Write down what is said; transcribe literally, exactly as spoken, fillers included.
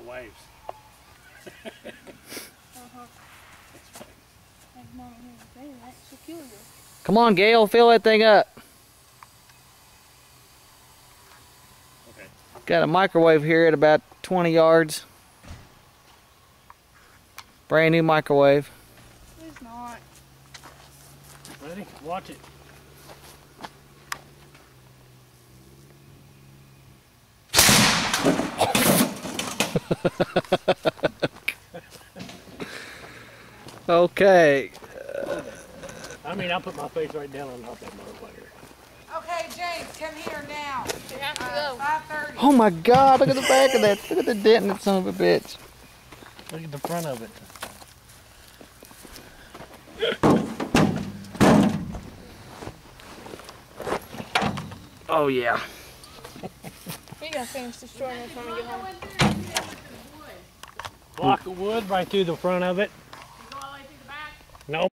waves. Uh-huh. That's peculiar. Come on, Gail, fill that thing up. Okay. Got a microwave here at about twenty yards. Brand new microwave. It's not. Ready? Watch it. Okay. I mean, I'll put my face right down on top of that motherfucker. Okay, James, come here now. You have to Uh, go. five thirty. Oh my God, look at the back of that. Look at the dent in that son of a bitch. Look at the front of it. Oh yeah. We gotta finish destroying this when we get home. Block of wood right through the front of it. Go all the way through the back. Nope.